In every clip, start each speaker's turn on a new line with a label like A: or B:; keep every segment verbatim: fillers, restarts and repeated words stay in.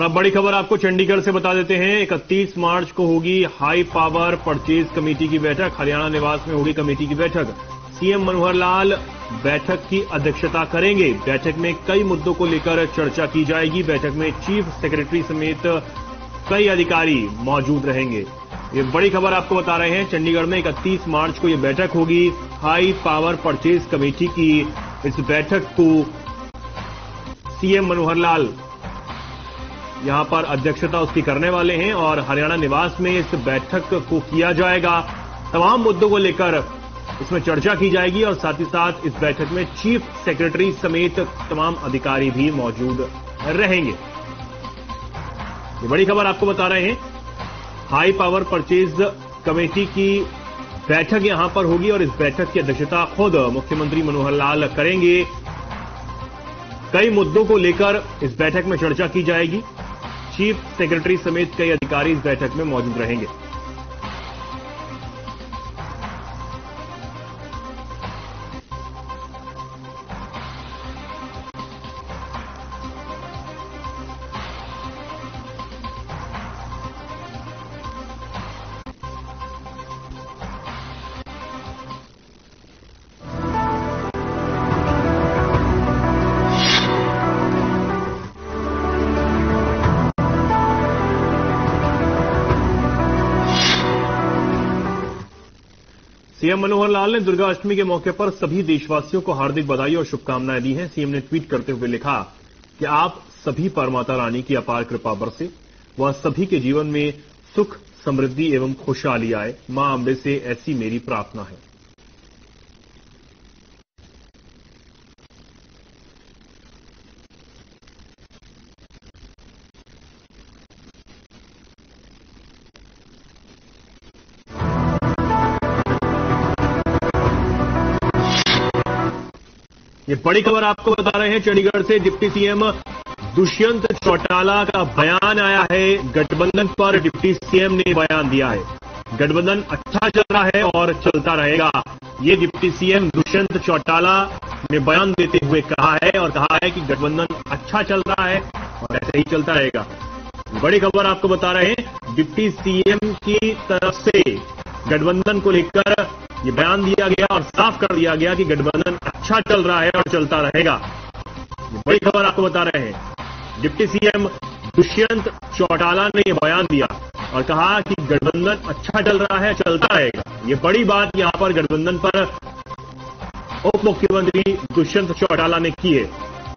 A: और अब बड़ी खबर आपको चंडीगढ़ से बता देते हैं। इकतीस मार्च को होगी हाई पावर परचेज कमेटी की बैठक। हरियाणा निवास में होगी कमेटी की बैठक। सीएम मनोहर लाल बैठक की अध्यक्षता करेंगे। बैठक में कई मुद्दों को लेकर चर्चा की जाएगी। बैठक में चीफ सेक्रेटरी समेत कई अधिकारी मौजूद रहेंगे। ये बड़ी खबर आपको बता रहे हैं। चंडीगढ़ में इकतीस मार्च को यह बैठक होगी हाई पावर परचेज कमेटी की। इस बैठक को सीएम मनोहर लाल यहां पर अध्यक्षता उसकी करने वाले हैं और हरियाणा निवास में इस बैठक को किया जाएगा। तमाम मुद्दों को लेकर इसमें चर्चा की जाएगी और साथ ही साथ इस बैठक में चीफ सेक्रेटरी समेत तमाम अधिकारी भी मौजूद रहेंगे। ये बड़ी खबर आपको बता रहे हैं। हाई पावर परचेज कमेटी की बैठक यहां पर होगी और इस बैठक की अध्यक्षता खुद मुख्यमंत्री मनोहर लाल करेंगे। कई मुद्दों को लेकर इस बैठक में चर्चा की जाएगी। चीफ सेक्रेटरी समेत कई अधिकारी इस बैठक में मौजूद रहेंगे। सीएम मनोहर लाल ने दुर्गा अष्टमी के मौके पर सभी देशवासियों को हार्दिक बधाई और शुभकामनाएं दी हैं। सीएम ने ट्वीट करते हुए लिखा कि आप सभी पर माता रानी की अपार कृपा बरसे, वह सभी के जीवन में सुख, समृद्धि एवं खुशहाली आए। मां अम्बे से ऐसी मेरी प्रार्थना है। ये बड़ी खबर आपको बता रहे हैं। चंडीगढ़ से डिप्टी सीएम दुष्यंत चौटाला का बयान आया है। गठबंधन पर डिप्टी सीएम ने बयान दिया है। गठबंधन अच्छा चल रहा है और चलता रहेगा। ये डिप्टी सीएम दुष्यंत चौटाला ने बयान देते हुए कहा है और कहा है कि गठबंधन अच्छा चल रहा है और ऐसे ही चलता रहेगा। बड़ी खबर आपको बता रहे हैं। डिप्टी सीएम की तरफ से गठबंधन को लेकर ये बयान दिया गया और साफ कर दिया गया कि गठबंधन अच्छा चल रहा है और चलता रहेगा। ये बड़ी खबर आपको बता रहे हैं। डिप्टी सीएम दुष्यंत चौटाला ने यह बयान दिया और कहा कि गठबंधन अच्छा चल रहा है, चलता रहेगा। ये बड़ी बात यहां पर गठबंधन पर उप मुख्यमंत्री दुष्यंत चौटाला ने की है।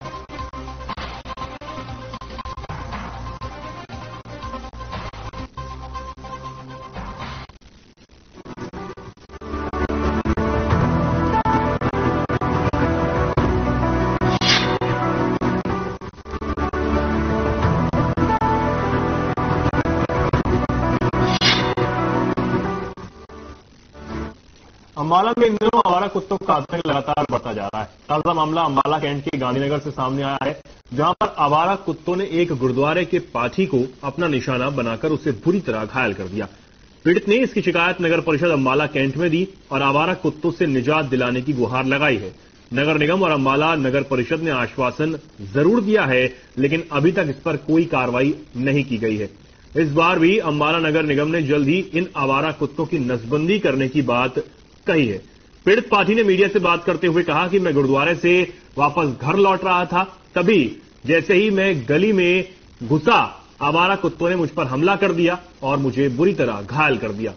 A: अम्बाला में इन दिनों आवारा कुत्तों का आतंक लगातार बढ़ता जा रहा है। ताजा मामला अम्बाला कैंट के गांधीनगर से सामने आया है, जहां पर आवारा कुत्तों ने एक गुरुद्वारे के पाठी को अपना निशाना बनाकर उसे बुरी तरह घायल कर दिया। पीड़ित ने इसकी शिकायत नगर परिषद अम्बाला कैंट में दी और आवारा कुत्तों से निजात दिलाने की गुहार लगाई है। नगर निगम और अम्बाला नगर परिषद ने आश्वासन जरूर दिया है, लेकिन अभी तक इस पर कोई कार्रवाई नहीं की गई है। इस बार भी अम्बाला नगर निगम ने जल्द ही इन आवारा कुत्तों की नसबंदी करने की बात कही है। पीड़ित पाठी ने मीडिया से बात करते हुए कहा कि मैं गुरुद्वारे से वापस घर लौट रहा था, तभी जैसे ही मैं गली में घुसा, आवारा कुत्तों ने मुझ पर हमला कर दिया और मुझे बुरी तरह घायल कर दिया।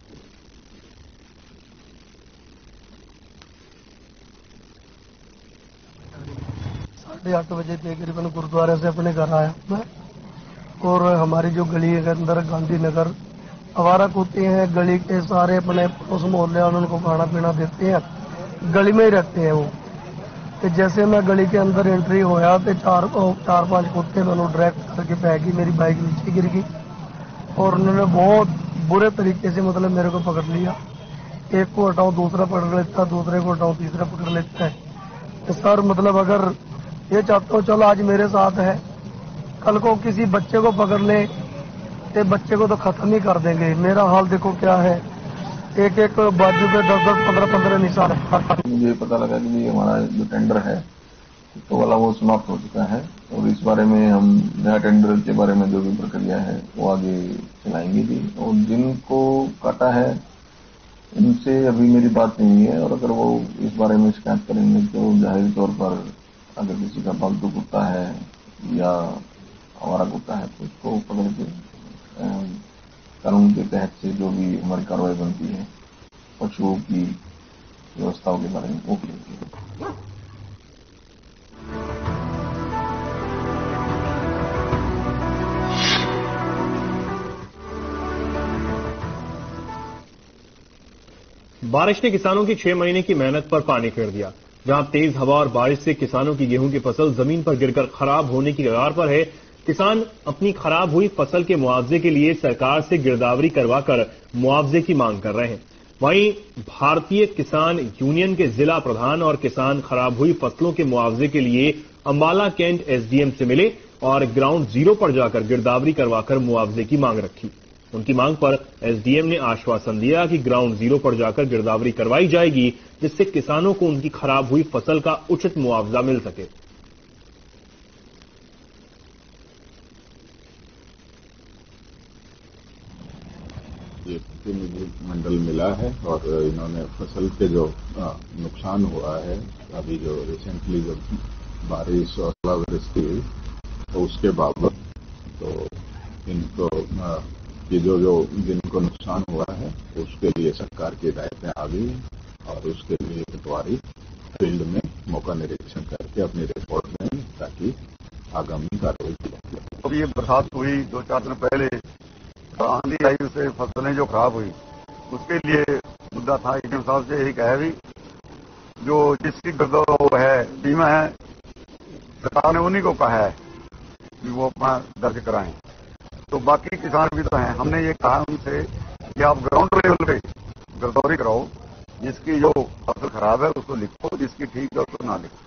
B: साढ़े आठ बजे तकरीबन गुरुद्वारे से अपने घर आया मैं, और हमारी जो गली के अंदर गांधीनगर आवारा कुत्ते हैं, गली के सारे अपने पड़ोस मोहल्ले वालों को खाना पीना देते हैं, गली में ही रखते हैं वो। तो जैसे मैं गली के अंदर एंट्री होया तो चार चार पांच कुत्ते मैंने डायरेक्ट करके पै गई, मेरी बाइक नीचे गिर गई और उन्होंने बहुत बुरे तरीके से मतलब मेरे को पकड़ लिया। एक को हटाओ दूसरा पकड़ लेता, दूसरे को हटाओ तीसरा पकड़ लेता है। तो सर मतलब अगर ये चाहता हूँ चलो आज मेरे साथ है, कल को किसी बच्चे को पकड़ ले तो बच्चे को तो खत्म ही कर देंगे। मेरा हाल देखो क्या है, एक एक बाजू पे दस दस पंद्रह पंद्रह निशान है।
C: मुझे पता लगा कि ये हमारा जो टेंडर है तो वाला वो समाप्त हो चुका है और इस बारे में हम नया टेंडर के बारे में जो भी प्रक्रिया है वो आगे चलाएंगे भी। और जिनको काटा है उनसे अभी मेरी बात नहीं है, और अगर वो इस बारे में शिकायत करेंगे तो जाहिर तौर पर अगर किसी का पालतू कुत्ता है या आवारा कुत्ता है तो उसको पकड़ के कानून के तहत से जो भी हमारी कार्रवाई बनती है पशुओं की व्यवस्थाओं के बारे में वो करेंगे।
A: बारिश ने किसानों की छह महीने की मेहनत पर पानी फेर दिया। जहां तेज हवा और बारिश से किसानों की गेहूं की फसल जमीन पर गिरकर खराब होने की कगार पर है, किसान अपनी खराब हुई फसल के मुआवजे के लिए सरकार से गिरदावरी करवाकर मुआवजे की मांग कर रहे हैं। वहीं भारतीय किसान यूनियन के जिला प्रधान और किसान खराब हुई फसलों के मुआवजे के लिए अंबाला कैंट एसडीएम से मिले और ग्राउंड जीरो पर जाकर गिरदावरी करवाकर मुआवजे की मांग रखी। उनकी मांग पर एसडीएम ने आश्वासन दिया कि ग्राउंड जीरो पर जाकर गिरदावरी करवाई जाएगी, जिससे किसानों को उनकी खराब हुई फसल का उचित मुआवजा मिल सके।
D: ये प्रतिनिधि मंडल मिला है और इन्होंने फसल के जो नुकसान हुआ है, अभी जो रिसेंटली जो बारिश और ओलावृष्टि हुई तो उसके बाबत तो इनको ये जो जो जिनको नुकसान हुआ है उसके लिए सरकार की हिदायतें आ गई और उसके लिए पटवारी फील्ड में मौका निरीक्षण करके अपनी रिपोर्ट में ताकि आगामी कार्रवाई की जाए।
E: अब ये बरसात हुई दो चार दिन पहले, आंधी आई, उससे फसलें जो खराब हुई उसके लिए मुद्दा था एडीएम साहब से यही कहा भी जो जिसकी वो है बीमा है सरकार ने उन्हीं को कहा है कि वो अपना दर्ज कराएं। तो बाकी किसान भी तो हैं, हमने ये कहा उनसे कि आप ग्राउंड लेवल पे गिरदावरी कराओ, जिसकी जो फसल खराब है उसको लिखो, जिसकी ठीक है उसको ना लिखो।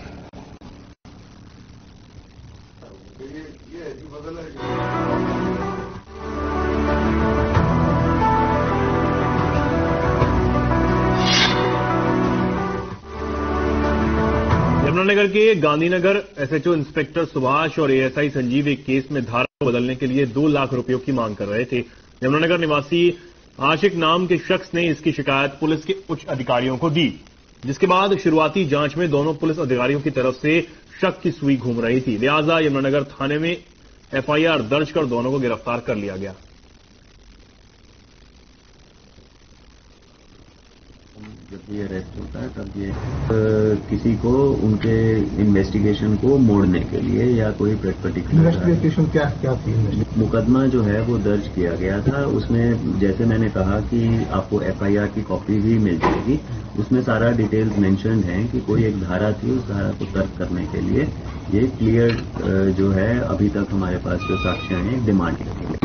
A: यमुनानगर के गांधीनगर एसएचओ इंस्पेक्टर सुभाष और एएसआई संजीव एक केस में धारा बदलने के लिए दो लाख रुपयों की मांग कर रहे थे। यमुनानगर निवासी आशिक नाम के शख्स ने इसकी शिकायत पुलिस के उच्च अधिकारियों को दी, जिसके बाद शुरुआती जांच में दोनों पुलिस अधिकारियों की तरफ से शक की सुई घूम रही थी। लिहाजा यमुनानगर थाने में एफआईआर दर्ज कर दोनों को गिरफ्तार कर लिया गया।
F: जब ये अरेस्ट होता है तब ये आ, किसी को उनके इन्वेस्टिगेशन को मोड़ने के लिए या कोई पर्टिकुलर
G: इन्वेस्टिगेशन क्या क्या थी?
F: मुकदमा जो है वो दर्ज किया गया था। उसमें जैसे मैंने कहा कि आपको एफआईआर की कॉपी भी मिल जाएगी, उसमें सारा डिटेल्स मेंशन्ड है कि कोई एक धारा थी, उस धारा को तर्क करने के लिए ये क्लियर जो है अभी तक हमारे पास जो साक्ष्य हैं डिमांड की गई।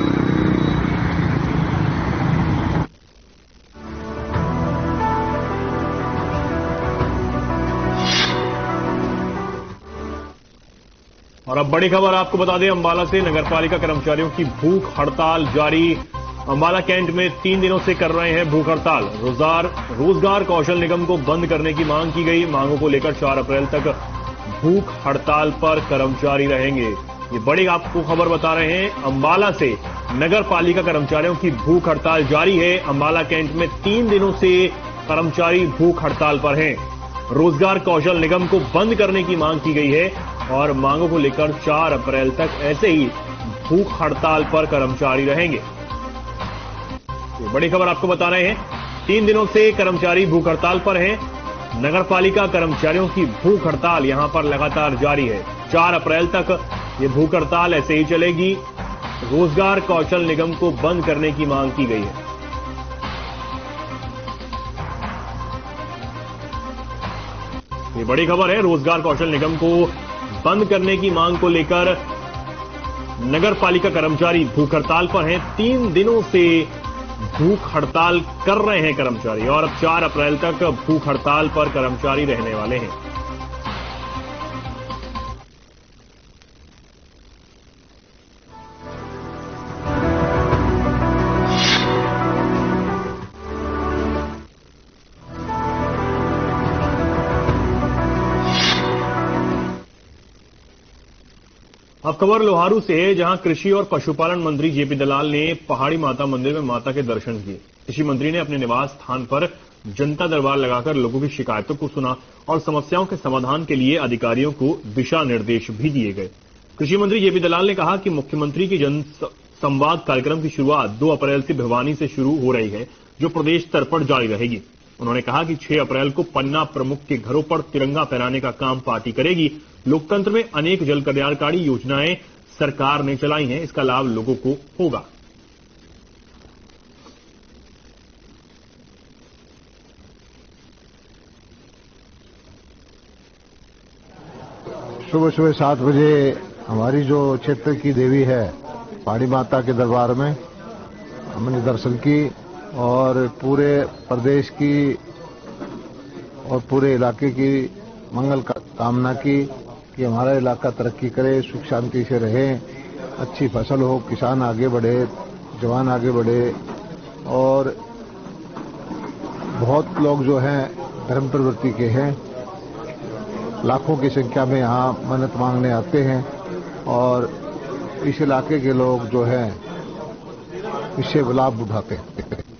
A: और अब बड़ी खबर आपको बता दें, अंबाला से नगरपालिका कर्मचारियों की भूख हड़ताल जारी। अंबाला कैंट में तीन दिनों से कर रहे हैं भूख हड़ताल। रोजगार रोजगार कौशल निगम को बंद करने की मांग की गई। मांगों को लेकर चार अप्रैल तक भूख हड़ताल पर कर्मचारी रहेंगे। ये बड़ी आपको खबर बता रहे हैं, अंबाला से नगरपालिका कर्मचारियों की भूख हड़ताल जारी है। अंबाला कैंट में तीन दिनों से कर्मचारी भूख हड़ताल पर हैं। रोजगार कौशल निगम को बंद करने की मांग की गई है और मांगों को लेकर चार अप्रैल तक ऐसे ही भूख हड़ताल पर कर्मचारी रहेंगे। ये बड़ी खबर आपको बता रहे हैं, तीन दिनों से कर्मचारी भूख हड़ताल पर हैं। नगरपालिका कर्मचारियों की भूख हड़ताल यहां पर लगातार जारी है। चार अप्रैल तक ये भूख हड़ताल ऐसे ही चलेगी। रोजगार कौशल निगम को बंद करने की मांग की गई है। ये बड़ी खबर है, रोजगार कौशल निगम को बंद करने की मांग को लेकर नगरपालिका कर्मचारी भूख हड़ताल पर हैं। तीन दिनों से भूख हड़ताल कर रहे हैं कर्मचारी और अब चार अप्रैल तक भूख हड़ताल पर कर्मचारी रहने वाले हैं। अब खबर लोहारू से है, जहां कृषि और पशुपालन मंत्री जेपी दलाल ने पहाड़ी माता मंदिर में माता के दर्शन किए। कृषि मंत्री ने अपने निवास स्थान पर जनता दरबार लगाकर लोगों की शिकायतों को सुना और समस्याओं के समाधान के लिए अधिकारियों को दिशा निर्देश भी दिए गए। कृषि मंत्री जेपी दलाल ने कहा कि मुख्यमंत्री की जन संवाद कार्यक्रम की शुरुआत दो अप्रैल से भिवानी से शुरू हो रही है, जो प्रदेश स्तर पर जारी रहेगी। उन्होंने कहा कि छह अप्रैल को पन्ना प्रमुख के घरों पर तिरंगा फहराने का काम पार्टी करेगी। लोकतंत्र में अनेक जन कल्याणकारी योजनाएं सरकार ने चलाई हैं, इसका लाभ लोगों को होगा।
G: सुबह सुबह सात बजे हमारी जो क्षेत्र की देवी है पहाड़ी माता के दरबार में हमने दर्शन की और पूरे प्रदेश की और पूरे इलाके की मंगल का कामना की कि हमारा इलाका तरक्की करे, सुख शांति से रहे, अच्छी फसल हो, किसान आगे बढ़े, जवान आगे बढ़े। और बहुत लोग जो हैं धर्म प्रवृत्ति के हैं, लाखों की संख्या में यहाँ मन्नत मांगने आते हैं और इस इलाके के लोग जो हैं इससे लाभ उठाते हैं।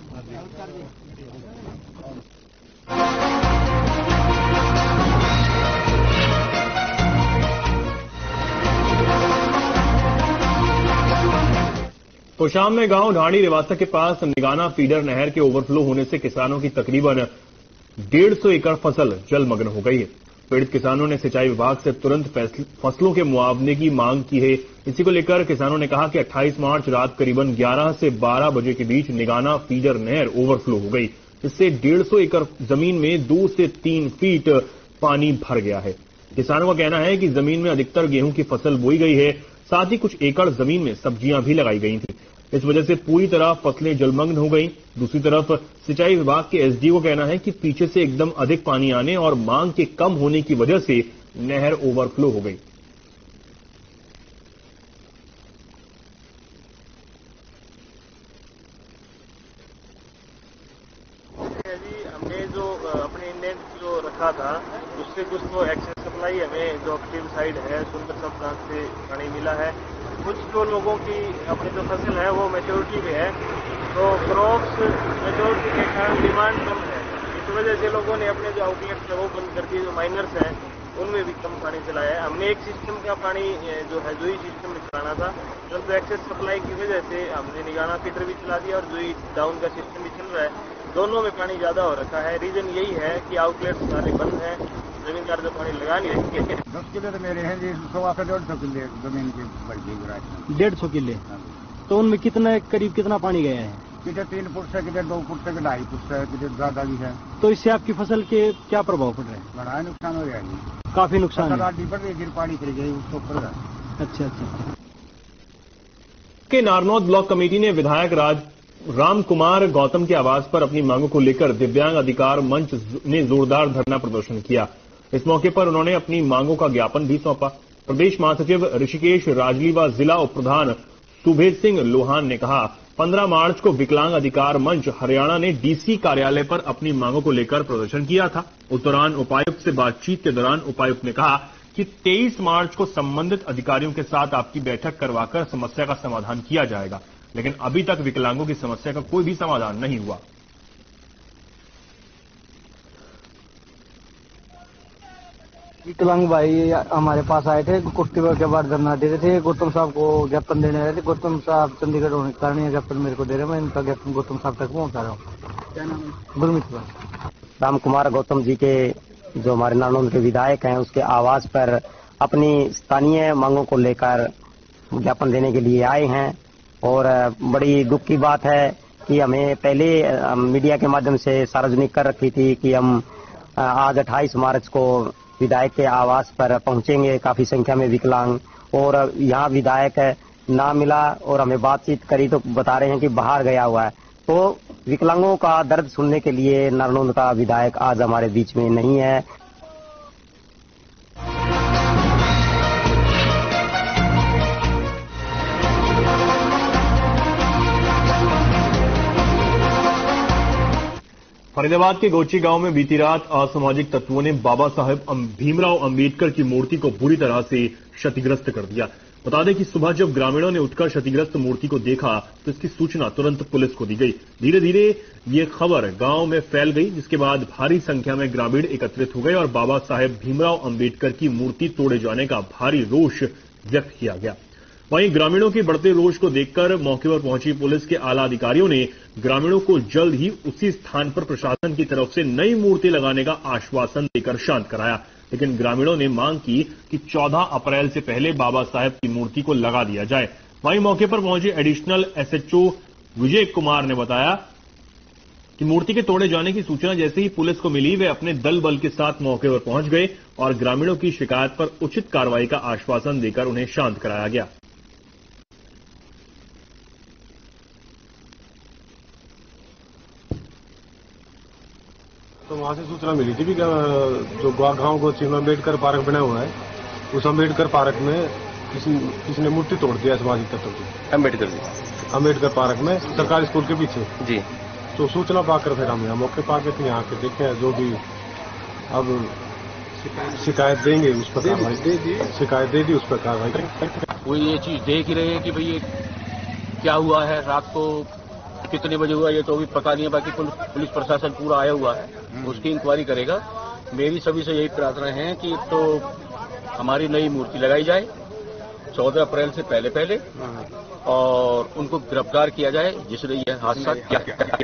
A: कोशाम में गांव ढाणी रिवासा के पास निगाना फीडर नहर के ओवरफ्लो होने से किसानों की तकरीबन डेढ़ सौ एकड़ फसल जलमग्न हो गई है। पीड़ित किसानों ने सिंचाई विभाग से तुरंत फसलों के मुआवजे की मांग की है। इसी को लेकर किसानों ने कहा कि अट्ठाईस मार्च रात करीबन ग्यारह से बारह बजे के बीच निगाना फीडर नहर ओवरफ्लो हो गई, इससे डेढ़ सौ एकड़ जमीन में दो से तीन फीट पानी भर गया है। किसानों का कहना है कि जमीन में अधिकतर गेहूं की फसल बोई गई है, साथ ही कुछ एकड़ जमीन में सब्जियां भी लगाई गई थी। इस वजह से पूरी तरह फसलें जलमग्न हो गईं। दूसरी तरफ सिंचाई विभाग के एसडी को कहना है कि पीछे से एकदम अधिक पानी आने और मांग के कम होने की वजह से नहर ओवरफ्लो हो गई।
H: हमने जो अपने इंडेंट जो रखा था उससे कुछ तो एक्सेस सप्लाई हमें जो अपस्ट्रीम साइड है सुंदर सब ब्रांच से पानी मिला है। कुछ तो लोगों की अपनी जो फसल है वो मैच्योरिटी में है, तो क्रॉप्स मैच्योरिटी के कारण डिमांड कम है। इस वजह से लोगों ने अपने जो आउटलेट्स है वो बंद कर दिए। जो माइनर्स हैं उनमें भी कम पानी चलाया है। हमने एक सिस्टम का पानी जो है जोई सिस्टम में चलाना था, परंतु एक्सेस सप्लाई की वजह से हमने निगाना फीडर भी चला दिया और जोई डाउन का सिस्टम भी चल रहा है। दोनों में पानी ज्यादा हो रखा है। रीजन यही है कि आउटलेट्स सारे बंद हैं, जमींदार जो पानी लगा नहीं रहे।
I: दस किले तो मेरे हैं जी, सवा से डेढ़ सौ किले जमीन की बढ़ गई।
J: डेढ़ सौ किले, तो उनमें कितना करीब कितना पानी गया है?
I: किधर तीन फुट से, किधर दो फुट से, ढाई फुट से, किधर ज्यादा भी है।
J: तो इससे आपकी फसल के क्या प्रभाव पड़ रहे हैं?
I: बड़ा नुकसान हो रहा है,
J: काफी नुकसान है।
I: पड़ रही गिर पानी फिर गई उसको ऊपर।
J: अच्छा अच्छा।
A: के नारनौद ब्लॉक कमेटी ने विधायक राज राम कुमार गौतम के आवास पर अपनी मांगों को लेकर दिव्यांग अधिकार मंच ने जोरदार धरना प्रदर्शन किया। इस मौके पर उन्होंने अपनी मांगों का ज्ञापन भी सौंपा। प्रदेश महासचिव ऋषिकेश राजली व जिला उप प्रधान सुभेद सिंह लोहान ने कहा, पंद्रह मार्च को विकलांग अधिकार मंच हरियाणा ने डीसी कार्यालय पर अपनी मांगों को लेकर प्रदर्शन किया था। उस दौरान उपायुक्त से बातचीत के दौरान उपायुक्त ने कहा कि तेईस मार्च को संबंधित अधिकारियों के साथ आपकी बैठक करवाकर समस्या का समाधान किया जाएगा, लेकिन अभी तक विकलांगों की समस्या का कोई भी समाधान नहीं हुआ।
J: विकलांग भाई हमारे पास आए थे, कुर्ती के बाद धरना दे रहे थे, गौतम साहब को ज्ञापन देने आए थे। गौतम साहब चंडीगढ़ होने के कारण ज्ञापन मेरे को दे रहे हैं, मैं इनका ज्ञापन गौतम साहब तक पहुंचा रहा हूँ। क्या नाम है? गुरमीत
K: राम कुमार गौतम जी के जो हमारे नारनौद के विधायक हैं उसके आवास पर अपनी स्थानीय मांगों को लेकर ज्ञापन देने के लिए आए हैं। और बड़ी दुख की बात है कि हमें पहले मीडिया के माध्यम से सार्वजनिक कर रखी थी कि हम आज अट्ठाईस मार्च को विधायक के आवास पर पहुंचेंगे, काफी संख्या में विकलांग, और यहाँ विधायक ना मिला और हमें बातचीत करी तो बता रहे हैं कि बाहर गया हुआ है। तो विकलांगों का दर्द सुनने के लिए नारनौद का विधायक आज हमारे बीच में नहीं है।
A: फरीदाबाद के गोची गांव में बीती रात असामाजिक तत्वों ने बाबा साहेब भीमराव अंबेडकर की मूर्ति को बुरी तरह से क्षतिग्रस्त कर दिया। बता दें कि सुबह जब ग्रामीणों ने उठकर क्षतिग्रस्त मूर्ति को देखा तो इसकी सूचना तुरंत पुलिस को दी गई। धीरे धीरे ये खबर गांव में फैल गई, जिसके बाद भारी संख्या में ग्रामीण एकत्रित हो गए और बाबा साहेब भीमराव अंबेडकर की मूर्ति तोड़े जाने का भारी रोष व्यक्त किया गया। वहीं ग्रामीणों के बढ़ते रोष को देखकर मौके पर पहुंची पुलिस के आला अधिकारियों ने ग्रामीणों को जल्द ही उसी स्थान पर प्रशासन की तरफ से नई मूर्ति लगाने का आश्वासन देकर शांत कराया। लेकिन ग्रामीणों ने मांग की कि चौदह अप्रैल से पहले बाबा साहेब की मूर्ति को लगा दिया जाए। वहीं मौके पर पहुंचे एडिशनल एसएचओ विजय कुमार ने बताया कि मूर्ति के तोड़े जाने की सूचना जैसे ही पुलिस को मिली, वे अपने दल बल के साथ मौके पर पहुंच गए और ग्रामीणों की शिकायत पर उचित कार्रवाई का आश्वासन देकर उन्हें शांत कराया गया।
L: तो वहां से सूचना मिली थी कि जो गांव को चिन्ह अम्बेडकर पार्क बना हुआ है, उस अम्बेडकर पार्क में किसी किसी ने मूर्ति तोड़ दिया सामाजिक तत्व की।
M: अम्बेडकर जी
L: अम्बेडकर पार्क में सरकारी स्कूल के पीछे
M: जी।
L: तो सूचना पाकर फिर हम यहाँ मौके पर आके यहाँ आके देखे जो भी अब शिकायत देंगे उस पर कार्रवाई शिकायत दे दी उस पर कार्रवाई करेंगे।
M: वो ये चीज देख ही रहे हैं कि भाई ये क्या हुआ है, रात को कितने बजे हुआ ये तो अभी पता नहीं है। बाकी पुलिस प्रशासन पूरा आया हुआ है, उसकी इंक्वायरी करेगा। मेरी सभी से यही प्रार्थना है कि तो हमारी नई मूर्ति लगाई जाए चौदह अप्रैल से पहले पहले और उनको गिरफ्तार किया जाए जिसने यह हादसा किया।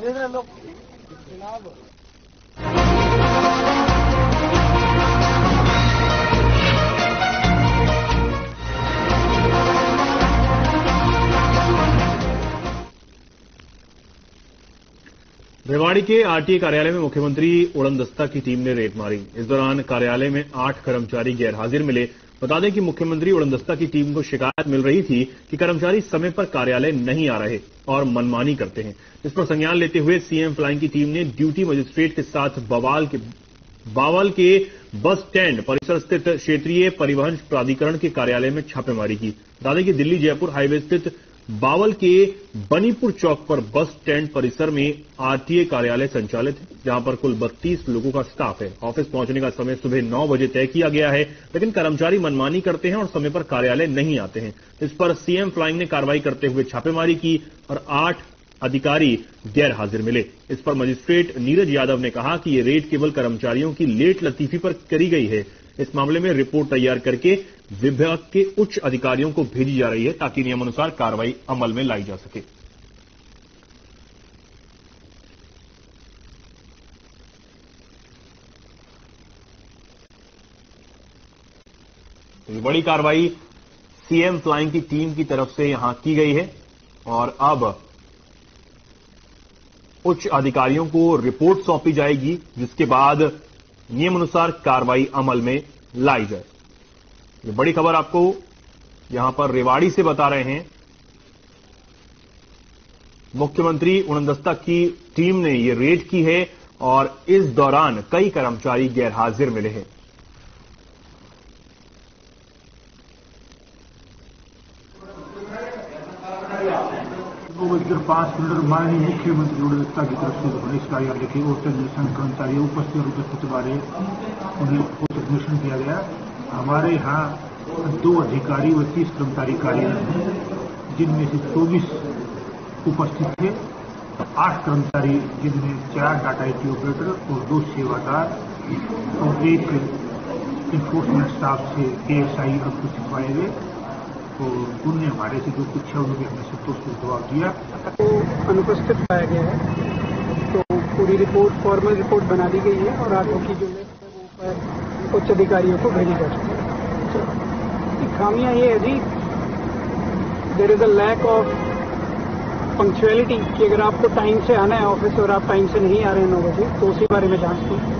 A: रेवाड़ी के आरटीए कार्यालय में मुख्यमंत्री उड़नदस्ता की टीम ने रेड मारी। इस दौरान कार्यालय में आठ कर्मचारी गैरहाजिर मिले। बता दें कि मुख्यमंत्री उड़नदस्ता की टीम को शिकायत मिल रही थी कि कर्मचारी समय पर कार्यालय नहीं आ रहे और मनमानी करते हैं। इस पर संज्ञान लेते हुए सीएम फ्लाइंग की टीम ने ड्यूटी मजिस्ट्रेट के साथ बवाल के बावल के बस स्टैंड परिसर स्थित क्षेत्रीय परिवहन प्राधिकरण के कार्यालय में छापेमारी की। बता दें कि दिल्ली जयपुर हाईवे स्थित बावल के बनीपुर चौक पर बस स्टैंड परिसर में आरटीए कार्यालय संचालित है, जहां पर कुल बत्तीस लोगों का स्टाफ है। ऑफिस पहुंचने का समय सुबह नौ बजे तय किया गया है, लेकिन कर्मचारी मनमानी करते हैं और समय पर कार्यालय नहीं आते हैं। इस पर सीएम फ्लाइंग ने कार्रवाई करते हुए छापेमारी की और आठ अधिकारी गैर हाजिर मिले। इस पर मजिस्ट्रेट नीरज यादव ने कहा कि ये रेड केवल कर्मचारियों की लेट लतीफी पर करी गई है। इस मामले में रिपोर्ट तैयार करके विभाग के उच्च अधिकारियों को भेजी जा रही है ताकि नियमानुसार कार्रवाई अमल में लाई जा सके। तो बड़ी कार्रवाई सीएम फ्लाइंग की टीम की तरफ से यहां की गई है और अब उच्च अधिकारियों को रिपोर्ट सौंपी जाएगी, जिसके बाद नियमानुसार कार्रवाई अमल में लाई जाए। ये बड़ी खबर आपको यहां पर रेवाड़ी से बता रहे हैं। मुख्यमंत्री उड़नदस्ता की टीम ने ये रेड की है और इस दौरान कई कर्मचारी गैरहाजिर मिले हैं।
N: दो बजकर पांच मिनट माननीय मुख्यमंत्री उड़नदस्ता की तरफ से पुलिस कार्यालय के होटल निरीक्षण कर्मचारियों उपस्थित उपस्थित बारे उन्हें सबमिशन किया गया। हमारे यहाँ दो अधिकारी व तीस कर्मचारी कार्यरत हैं, जिनमें से चौबीस उपस्थित थे। आठ कर्मचारी, जिनमें चार डाटा एंट्री ऑपरेटर और दो सेवादार और एक इन्फोर्समेंट स्टाफ से एएसआई उपस्थित पाए गए। तो उनने हमारे से जो कुछ है उन्होंने हमें संतोषपूर्ण जवाब दिया।
O: तो अनुपस्थित पाया गया है, तो पूरी रिपोर्ट फॉर्मल रिपोर्ट बना दी गई है और आठों की जो लिस्ट है वो उच्च अधिकारियों को भेजी जा चुकी है। खामियां ये है जी, there is a lack of punctuality कि अगर आपको टाइम से आना है ऑफिस और आप टाइम से नहीं आ रहे हैं नौ बजे, तो उसी बारे में जांच की।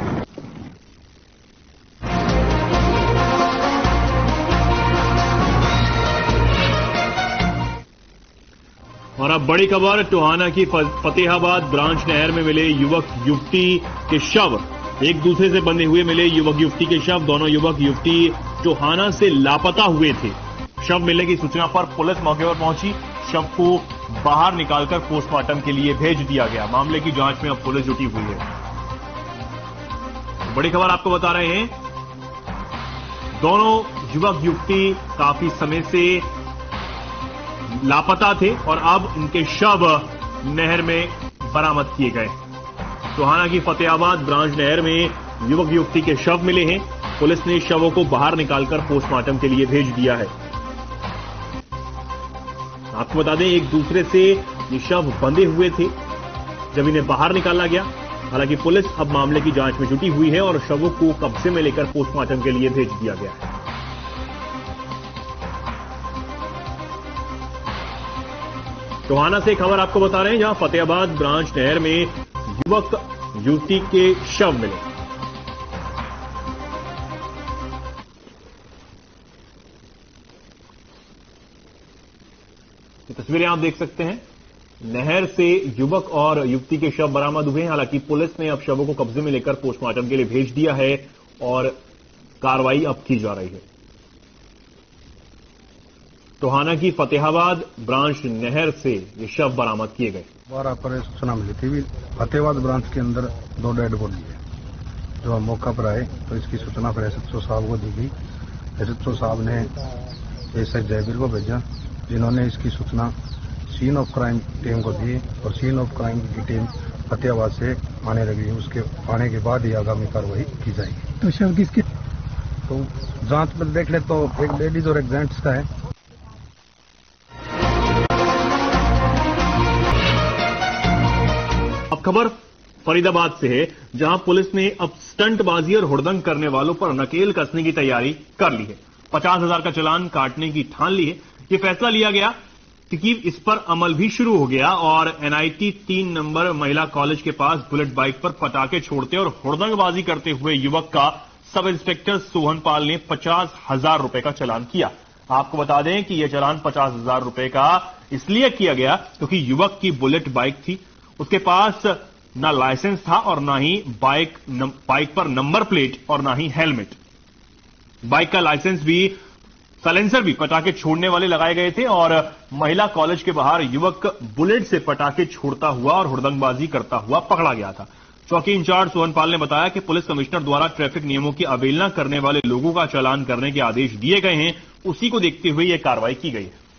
A: और अब बड़ी खबर, टोहाना की फतेहाबाद ब्रांच नहर में मिले युवक युवती के शव। एक दूसरे से बंधे हुए मिले युवक युवती के शव। दोनों युवक युवती टोहाना से लापता हुए थे। शव मिलने की सूचना पर पुलिस मौके पर पहुंची। शव को बाहर निकालकर पोस्टमार्टम के लिए भेज दिया गया। मामले की जांच में अब पुलिस जुटी हुई है। बड़ी खबर आपको बता रहे हैं, दोनों युवक युवती काफी समय से लापता थे और अब इनके शव नहर में बरामद किए गए। टोहाना की फतेहाबाद ब्रांच नहर में युवक युवती के शव मिले हैं। पुलिस ने शवों को बाहर निकालकर पोस्टमार्टम के लिए भेज दिया है। आपको बता दें, एक दूसरे से ये शव बंधे हुए थे जब इन्हें बाहर निकाला गया। हालांकि पुलिस अब मामले की जांच में जुटी हुई है और शवों को कब्जे में लेकर पोस्टमार्टम के लिए भेज दिया गया है। टोहाना से खबर आपको बता रहे हैं, जहां फतेहाबाद ब्रांच नहर में युवक युवती के शव मिले। तस्वीरें आप देख सकते हैं, नहर से युवक और युवती के शव बरामद हुए हैं। हालांकि पुलिस ने अब शवों को कब्जे में लेकर पोस्टमार्टम के लिए भेज दिया है और कार्रवाई अब की जा रही है। टोहाना की फतेहाबाद ब्रांच नहर से ये शव बरामद किए गए।
P: बारह पर सूचना मिली थी, फतेहाबाद ब्रांच के अंदर दो डेड बॉडी है। जो हम मौका पर आए तो इसकी सूचना फिर एसएचओ साहब को दी गई। एसएचओ साहब ने एसआई जयवीर को भेजा, जिन्होंने इसकी सूचना सीन ऑफ क्राइम टीम को दी और सीन ऑफ क्राइम की टीम फतेहाबाद से आने लगी। उसके आने के बाद ही आगामी कार्रवाई की जाएगी।
O: तो शव किसके?
P: तो जांच में देख ले तो एक लेडीज और एक जेंट्स का है।
A: अब खबर फरीदाबाद से है, जहां पुलिस ने अब स्टंटबाजी और हुड़दंग करने वालों पर नकेल कसने की तैयारी कर ली है। पचास हजार का चालान काटने की ठान ली है। ये फैसला लिया गया क्योंकि इस पर अमल भी शुरू हो गया और एनआईटी तीन नंबर महिला कॉलेज के पास बुलेट बाइक पर पटाखे छोड़ते और हुड़दंगबाजी करते हुए युवक का सब इंस्पेक्टर सोहन पाल ने पचास हजार रुपए का चालान किया। आपको बता दें कि यह चालान पचास हजार रुपए का इसलिए किया गया क्योंकि युवक की बुलेट बाइक थी। उसके पास ना लाइसेंस था और ना ही बाइक बाइक पर नंबर प्लेट और ना ही हेलमेट। बाइक का लाइसेंस भी, साइलेंसर भी पटाखे छोड़ने वाले लगाए गए थे और महिला कॉलेज के बाहर युवक बुलेट से पटाखे छोड़ता हुआ और हुड़दंगबाजी करता हुआ पकड़ा गया था। चौकी इंचार्ज सोहन पाल ने बताया कि पुलिस कमिश्नर द्वारा ट्रैफिक नियमों की अवहेलना करने वाले लोगों का चालान करने के आदेश दिए गए हैं। उसी को देखते हुए यह कार्रवाई की गई है।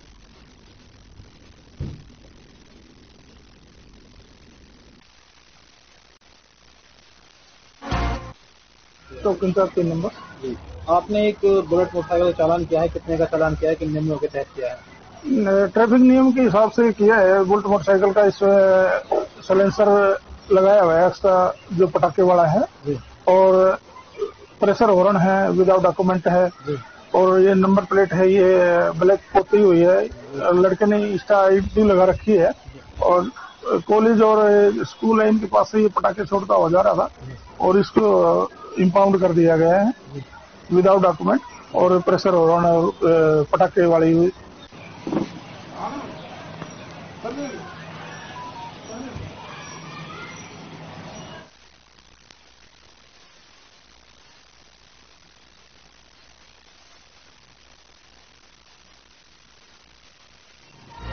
O: चौकी इंचार्ज तीन नंबर, आपने एक बुलेट मोटरसाइकिल का चालान किया है, कितने का चालान किया है, किन नियमों के तहत किया है?
N: ट्रैफिक नियम के हिसाब से किया है। बुलेट मोटरसाइकिल का इसमें साइलेंसर लगाया हुआ है, एक्स्ट्रा जो पटाखे वाला है, और प्रेशर हॉर्न है, विदाउट डॉक्यूमेंट है, और ये नंबर प्लेट है, ये ब्लैक पोती हुई है। लड़के ने इसका आईडी लगा रखी है और कॉलेज और स्कूल लाइन के पास से ये पटाखे छोड़ता हुआ जा रहा था और इसको इंपाउंड कर दिया गया है विदाउट डॉक्यूमेंट और प्रेशर हॉर्न पटाखे वाली